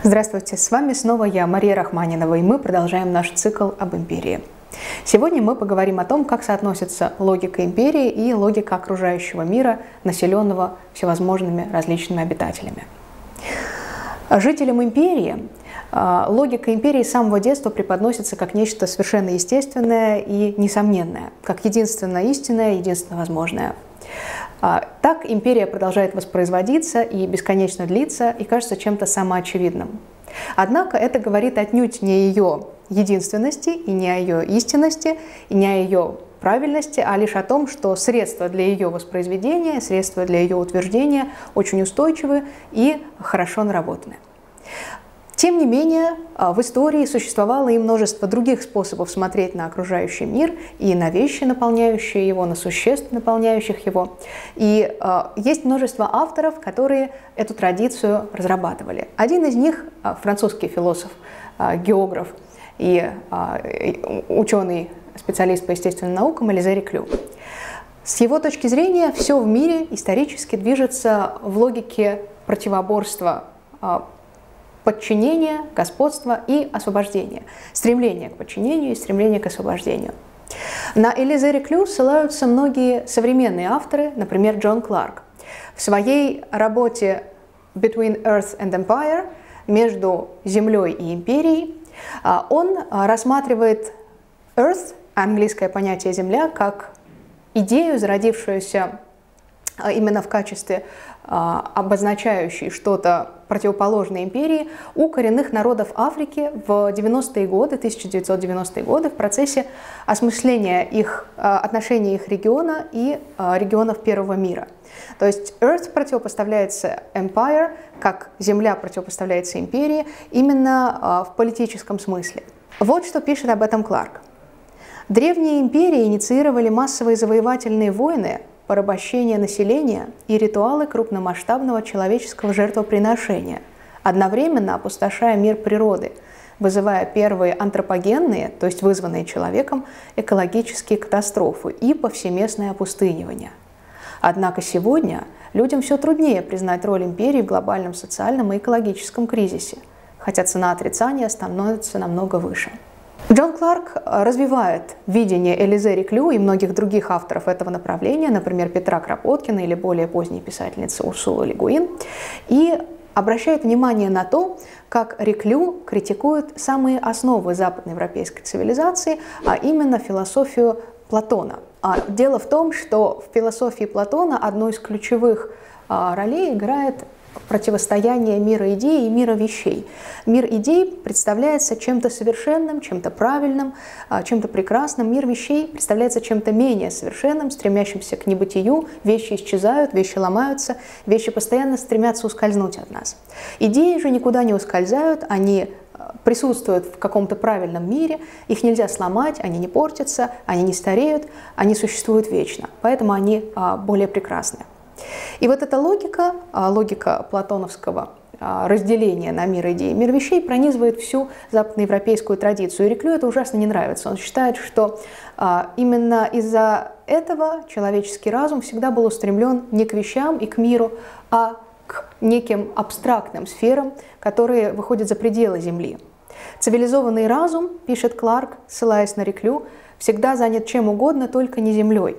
Здравствуйте, с вами снова я, Мария Рахманинова, и мы продолжаем наш цикл об империи. Сегодня мы поговорим о том, как соотносится логика империи и логика окружающего мира, населенного всевозможными различными обитателями. Жителям империи логика империи с самого детства преподносится как нечто совершенно естественное и несомненное, как единственное истинное, единственное возможное. Так империя продолжает воспроизводиться и бесконечно длиться, и кажется чем-то самоочевидным. Однако это говорит отнюдь не о ее единственности, и не о ее истинности, и не о ее правильности, а лишь о том, что средства для ее воспроизведения, средства для ее утверждения очень устойчивы и хорошо наработаны. Тем не менее, в истории существовало и множество других способов смотреть на окружающий мир и на вещи, наполняющие его, на существ, наполняющих его. И есть множество авторов, которые эту традицию разрабатывали. Один из них – французский философ, географ и ученый, специалист по естественным наукам Элизе Реклю. С его точки зрения, все в мире исторически движется в логике противоборства подчинения, господства и освобождения. Стремление к подчинению и стремление к освобождению. На Элизе Реклю ссылаются многие современные авторы, например, Джон Кларк. В своей работе «Between Earth and Empire» между Землей и Империей он рассматривает Earth, английское понятие «Земля», как идею, зародившуюся именно в качестве обозначающей что-то противоположной империи у коренных народов Африки в 90-е годы, 1990-е годы в процессе осмысления их отношений их региона и регионов Первого мира. То есть Earth противопоставляется Empire, как Земля противопоставляется империи, именно в политическом смысле. Вот что пишет об этом Кларк. Древние империи инициировали массовые завоевательные войны, порабощение населения и ритуалы крупномасштабного человеческого жертвоприношения, одновременно опустошая мир природы, вызывая первые антропогенные, то есть вызванные человеком, экологические катастрофы и повсеместное опустынивание. Однако сегодня людям все труднее признать роль империи в глобальном социальном и экологическом кризисе, хотя цена отрицания становится намного выше. Джон Кларк развивает видение Элизе Реклю и многих других авторов этого направления, например, Петра Кропоткина или более поздней писательницы Урсулы Ле Гуин, и обращает внимание на то, как Реклю критикует самые основы западноевропейской цивилизации, а именно философию Платона. Дело в том, что в философии Платона одну из ключевых ролей играет противостояние мира идей и мира вещей. Мир идей представляется чем-то совершенным, чем-то правильным, чем-то прекрасным. Мир вещей представляется чем-то менее совершенным, стремящимся к небытию. Вещи исчезают, вещи ломаются, вещи постоянно стремятся ускользнуть от нас. Идеи же никуда не ускользают, они присутствуют в каком-то правильном мире, их нельзя сломать, они не портятся, они не стареют, они существуют вечно, поэтому они более прекрасны. И вот эта логика, логика платоновского разделения на мир идей и мир вещей пронизывает всю западноевропейскую традицию. И Реклю это ужасно не нравится. Он считает, что именно из-за этого человеческий разум всегда был устремлен не к вещам и к миру, а к неким абстрактным сферам, которые выходят за пределы Земли. Цивилизованный разум, пишет Кларк, ссылаясь на Реклю, всегда занят чем угодно, только не Землей.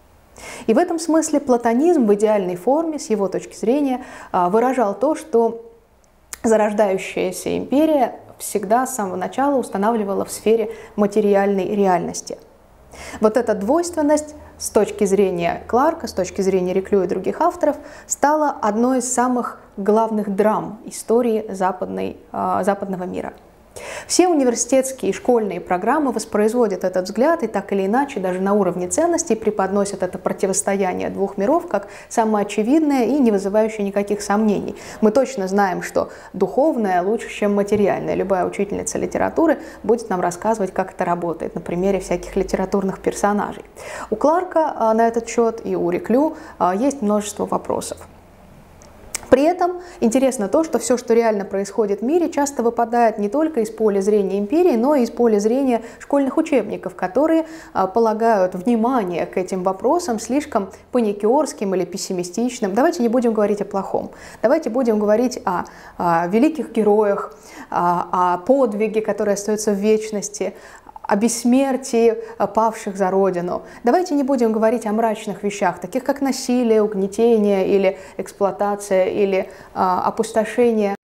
И в этом смысле платонизм в идеальной форме, с его точки зрения, выражал то, что зарождающаяся империя всегда с самого начала устанавливала в сфере материальной реальности. Вот эта двойственность с точки зрения Кларка, с точки зрения Реклю и других авторов, стала одной из самых главных драм истории западного мира. Все университетские и школьные программы воспроизводят этот взгляд и так или иначе, даже на уровне ценностей, преподносят это противостояние двух миров как самое очевидное и не вызывающее никаких сомнений. Мы точно знаем, что духовное лучше, чем материальное. Любая учительница литературы будет нам рассказывать, как это работает на примере всяких литературных персонажей. У Кларка на этот счет и у Реклю есть множество вопросов. При этом интересно то, что все, что реально происходит в мире, часто выпадает не только из поля зрения империи, но и из поля зрения школьных учебников, которые полагают внимание к этим вопросам слишком паникерским или пессимистичным. Давайте не будем говорить о плохом. Давайте будем говорить о великих героях, о подвиге, который остается в вечности, о бессмертии павших за Родину. Давайте не будем говорить о мрачных вещах, таких как насилие, угнетение или эксплуатация, или опустошение.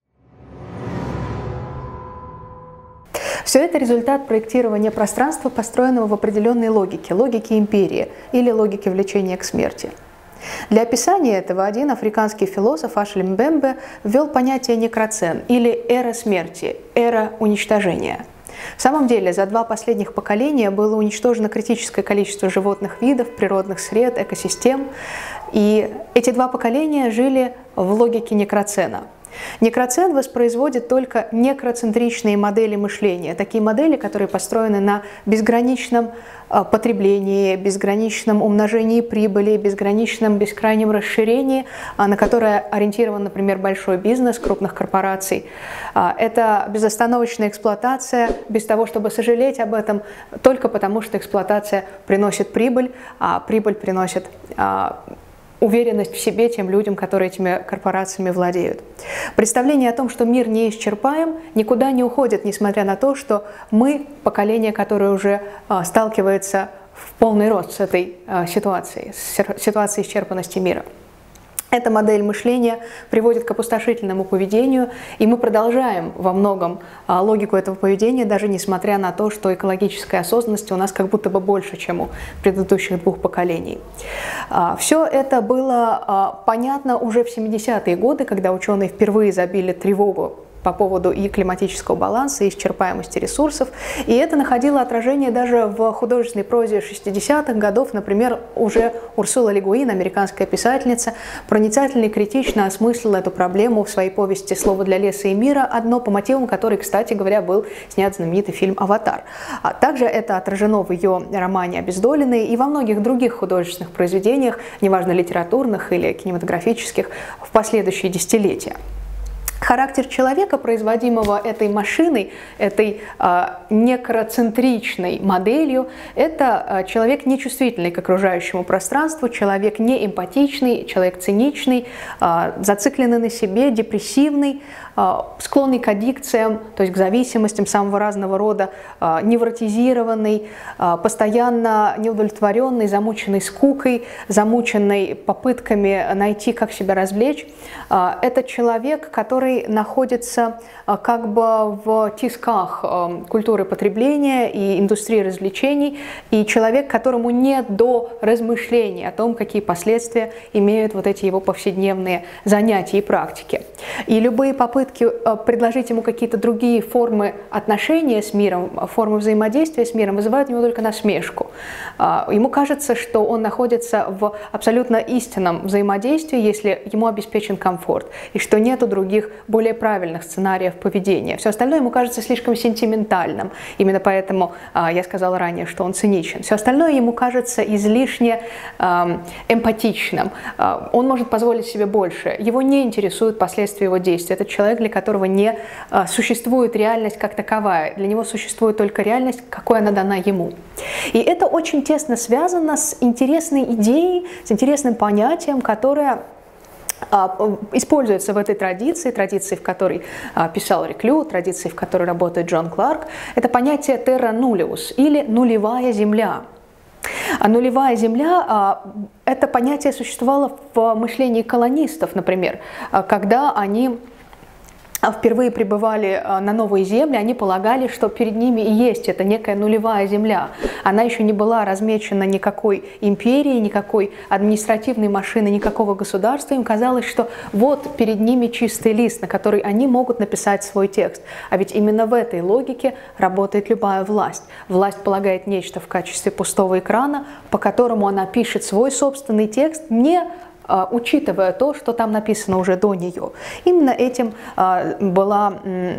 Все это результат проектирования пространства, построенного в определенной логике, логике империи или логике влечения к смерти. Для описания этого один африканский философ Ашли Мбембе ввел понятие некроцен или эра смерти, эра уничтожения. В самом деле, за 2 последних поколения было уничтожено критическое количество животных видов, природных сред, экосистем, и эти 2 поколения жили в логике некроцена. Некроцен воспроизводит только некроцентричные модели мышления, такие модели, которые построены на безграничном потреблении, безграничном умножении прибыли, безграничном, бескрайнем расширении, на которое ориентирован, например, большой бизнес крупных корпораций. Это безостановочная эксплуатация, без того, чтобы сожалеть об этом, только потому, что эксплуатация приносит прибыль, а прибыль приносит уверенность в себе тем людям, которые этими корпорациями владеют. Представление о том, что мир неисчерпаем, никуда не уходит, несмотря на то, что мы, поколение, которое уже сталкивается в полный рост с этой ситуацией, с ситуацией исчерпанности мира. Эта модель мышления приводит к опустошительному поведению, и мы продолжаем во многом логику этого поведения, даже несмотря на то, что экологической осознанности у нас как будто бы больше, чем у предыдущих 2 поколений. Все это было понятно уже в 70-е годы, когда ученые впервые забили тревогу по поводу и климатического баланса, и исчерпаемости ресурсов. И это находило отражение даже в художественной прозе 60-х годов. Например, уже Урсула Ле Гуин, американская писательница, проницательно и критично осмыслила эту проблему в своей повести «Слово для леса и мира», одно по мотивам которой, кстати говоря, был снят знаменитый фильм «Аватар». Также это отражено в ее романе «Обездоленные» и во многих других художественных произведениях, неважно, литературных или кинематографических, в последующие десятилетия. Характер человека, производимого этой машиной, этой некроцентричной моделью, это человек нечувствительный к окружающему пространству, человек неэмпатичный, человек циничный, зацикленный на себе, депрессивный, склонный к аддикциям, то есть к зависимостям самого разного рода, невротизированный, постоянно неудовлетворенный, замученный скукой, замученный попытками найти, как себя развлечь. Это человек, который находится как бы в тисках культуры потребления и индустрии развлечений, и человек, которому нет до размышлений о том, какие последствия имеют вот эти его повседневные занятия и практики. И любые попытки предложить ему какие-то другие формы отношения с миром, формы взаимодействия с миром вызывают у него только насмешку. Ему кажется, что он находится в абсолютно истинном взаимодействии, если ему обеспечен комфорт, и что нету других более правильных сценариев поведения. Все остальное ему кажется слишком сентиментальным. Именно поэтому я сказала ранее, что он циничен. Все остальное ему кажется излишне эмпатичным. Он может позволить себе больше. Его не интересуют последствия его действий. Это человек, для которого не существует реальность как таковая. Для него существует только реальность, какой она дана ему. И это очень тесно связано с интересной идеей, с интересным понятием, которое используется в этой традиции, в которой писал Реклю, традиции, в которой работает Джон Кларк. Это понятие terra nullius, или нулевая земля. А нулевая земля – это понятие существовало в мышлении колонистов, например, когда они впервые прибывали на новые земли, они полагали, что перед ними и есть эта некая нулевая земля. Она еще не была размечена никакой империей, никакой административной машиной, никакого государства. Им казалось, что вот перед ними чистый лист, на который они могут написать свой текст. А ведь именно в этой логике работает любая власть. Власть полагает нечто в качестве пустого экрана, по которому она пишет свой собственный текст, не учитывая то, что там написано уже до нее. Именно этим была,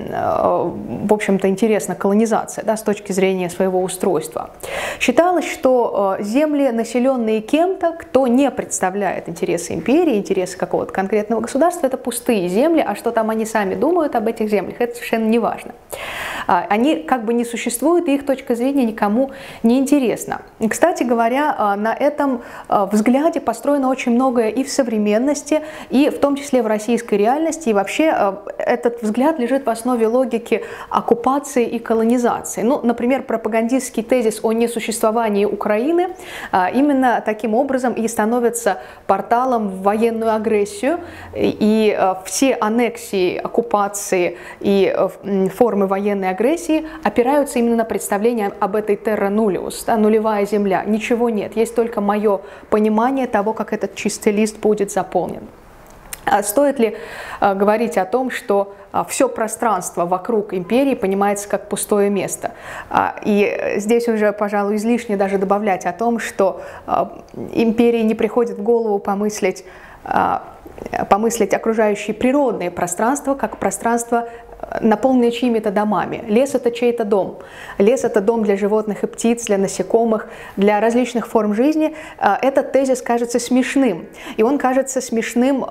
в общем-то, интересна колонизация, да, с точки зрения своего устройства. Считалось, что земли, населенные кем-то, кто не представляет интересы империи, интересы какого-то конкретного государства, это пустые земли, а что там они сами думают об этих землях, это совершенно не важно. Они как бы не существуют, и их точка зрения никому не интересна. И, кстати говоря, на этом взгляде построено очень многое и в современности, и в том числе в российской реальности. И вообще этот взгляд лежит в основе логики оккупации и колонизации. Ну, например, пропагандистский тезис о несуществовании Украины именно таким образом и становится порталом в военную агрессию. И все аннексии, оккупации и формы военной агрессии опираются именно на представление об этой terra nullius, да, нулевая земля. Ничего нет, есть только мое понимание того, как этот чистый лист будет заполнен. Стоит ли говорить о том, что все пространство вокруг империи понимается как пустое место? И здесь уже, пожалуй, излишне даже добавлять о том, что империи не приходит в голову помыслить окружающие природные пространства как пространство, наполненные чьими-то домами. Лес – это чей-то дом. Лес – это дом для животных и птиц, для насекомых, для различных форм жизни. Этот тезис кажется смешным. И он кажется смешным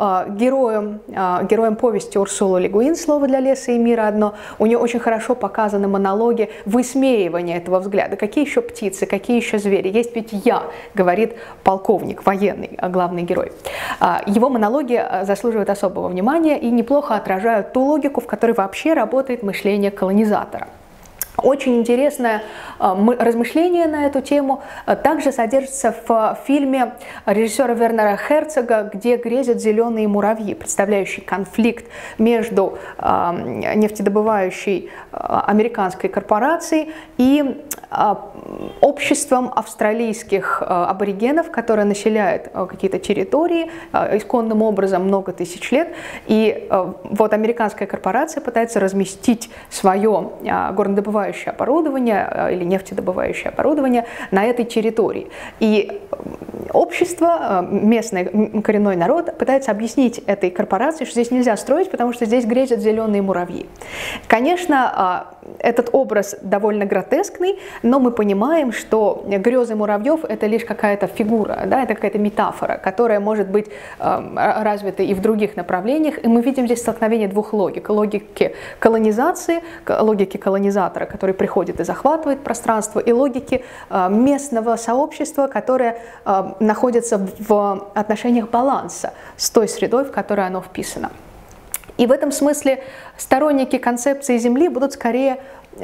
героем повести Урсулы Ле Гуин «Слово для леса и мира» одно. У нее очень хорошо показаны монологи высмеивания этого взгляда. Какие еще птицы, какие еще звери? Есть ведь я, говорит полковник, военный, главный герой. Его монологи заслуживают особого внимания и неплохо отражают ту логику, в которой вообще работает мышление колонизатора. Очень интересное размышление на эту тему также содержится в фильме режиссера Вернера Херцога, где грезят зеленые муравьи, представляющий конфликт между нефтедобывающей американской корпорацией и обществом австралийских аборигенов, которые населяют какие-то территории исконным образом много тысяч лет. И вот американская корпорация пытается разместить свое горнодобывающее оборудование или нефтедобывающее оборудование на этой территории. И общество, местный коренной народ пытается объяснить этой корпорации, что здесь нельзя строить, потому что здесь грезят зеленые муравьи. Конечно, этот образ довольно гротескный, но мы понимаем, что грезы муравьев – это лишь какая-то фигура, да, это какая-то метафора, которая может быть развита и в других направлениях. И мы видим здесь столкновение двух логик. Логики колонизации, логики колонизатора, который приходит и захватывает пространство, и логики местного сообщества, которое находится в отношениях баланса с той средой, в которой оно вписано. И в этом смысле сторонники концепции Земли будут скорее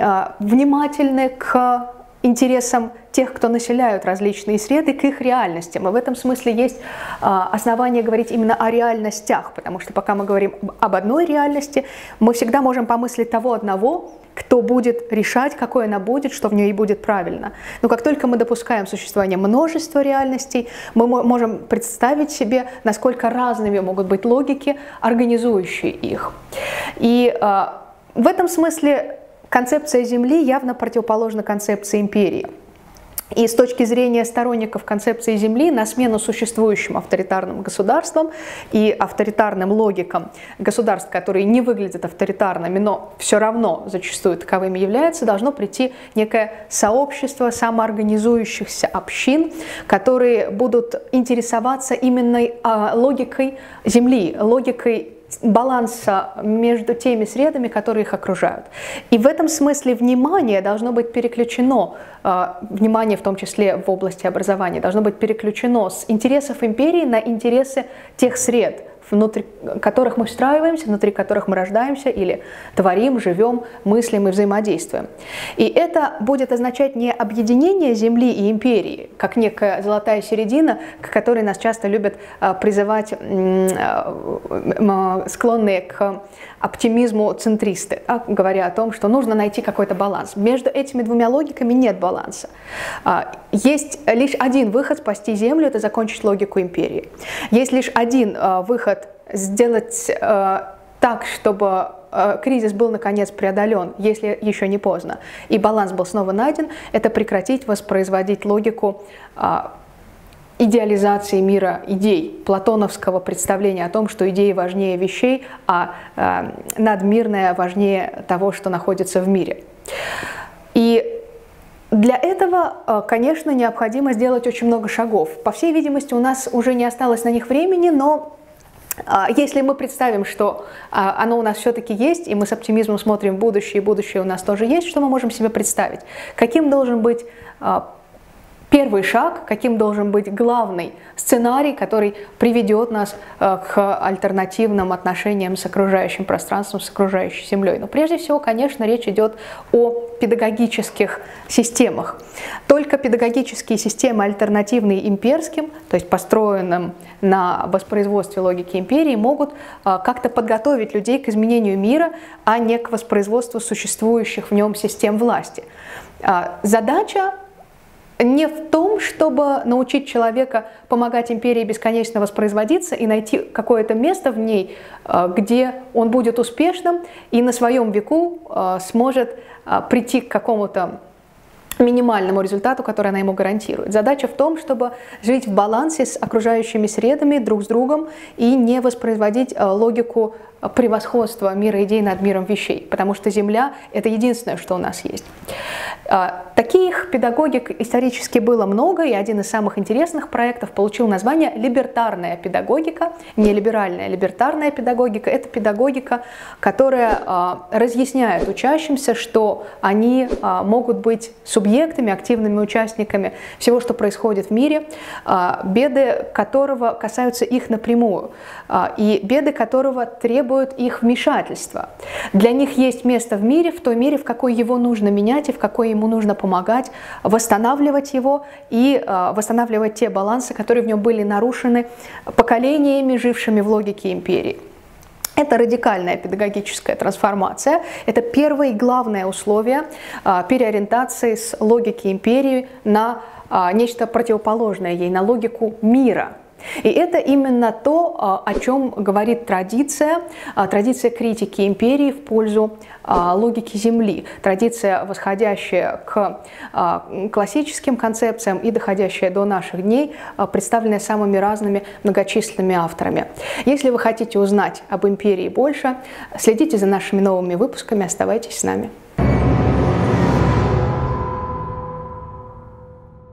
внимательны к интересам тех, кто населяют различные среды, к их реальностям. И в этом смысле есть основания говорить именно о реальностях, потому что пока мы говорим об одной реальности, мы всегда можем помыслить того одного, кто будет решать, какой она будет, что в ней будет правильно. Но как только мы допускаем существование множества реальностей, мы можем представить себе, насколько разными могут быть логики, организующие их. И в этом смысле концепция Земли явно противоположна концепции империи. И с точки зрения сторонников концепции Земли на смену существующим авторитарным государствам и авторитарным логикам государств, которые не выглядят авторитарными, но все равно зачастую таковыми являются, должно прийти некое сообщество самоорганизующихся общин, которые будут интересоваться именно логикой Земли, логикой баланса между теми средами, которые их окружают. И в этом смысле внимание должно быть переключено, внимание в том числе в области образования, должно быть переключено с интересов империи на интересы тех сред, внутри которых мы встраиваемся, внутри которых мы рождаемся или творим, живем, мыслим и взаимодействуем. И это будет означать не объединение Земли и империи, как некая золотая середина, к которой нас часто любят призывать склонные к оптимизму центристы, говоря о том, что нужно найти какой-то баланс. Между этими двумя логиками нет баланса. Есть лишь один выход спасти Землю – это закончить логику империи. Есть лишь один выход сделать так, чтобы кризис был наконец преодолен, если еще не поздно, и баланс был снова найден – это прекратить воспроизводить логику идеализации мира идей, платоновского представления о том, что идеи важнее вещей, а надмирное важнее того, что находится в мире. И для этого, конечно, необходимо сделать очень много шагов. По всей видимости, у нас уже не осталось на них времени, но если мы представим, что оно у нас все-таки есть, и мы с оптимизмом смотрим в будущее, и будущее у нас тоже есть, что мы можем себе представить? Каким должен быть первый шаг, каким должен быть главный сценарий, который приведет нас к альтернативным отношениям с окружающим пространством, с окружающей Землей? Но прежде всего, конечно, речь идет о педагогических системах. Только педагогические системы, альтернативные имперским, то есть построенным на воспроизводстве логики империи, могут как-то подготовить людей к изменению мира, а не к воспроизводству существующих в нем систем власти. Задача не в том, чтобы научить человека помогать империи бесконечно воспроизводиться и найти какое-то место в ней, где он будет успешным и на своем веку сможет прийти к какому-то минимальному результату, который она ему гарантирует. Задача в том, чтобы жить в балансе с окружающими средами, друг с другом, и не воспроизводить логику превосходства мира идей над миром вещей, потому что Земля – это единственное, что у нас есть. Таких педагогик исторически было много, и один из самых интересных проектов получил название «Либертарная педагогика». Не либеральная, либертарная педагогика – это педагогика, которая разъясняет учащимся, что они могут быть субъектами, активными участниками всего, что происходит в мире, беды которого касаются их напрямую, и беды которого требуют их вмешательства. Для них есть место в мире, в той мере, в какой его нужно менять и в какой ему нужно помогать, восстанавливать его и восстанавливать те балансы, которые в нем были нарушены поколениями, жившими в логике империи. Это радикальная педагогическая трансформация. Это первое и главное условие переориентации с логики империи на нечто противоположное ей, на логику мира. И это именно то, о чем говорит традиция критики империи в пользу логики Земли, традиция, восходящая к классическим концепциям и доходящая до наших дней, представленная самыми разными многочисленными авторами. Если вы хотите узнать об империи больше, следите за нашими новыми выпусками, оставайтесь с нами.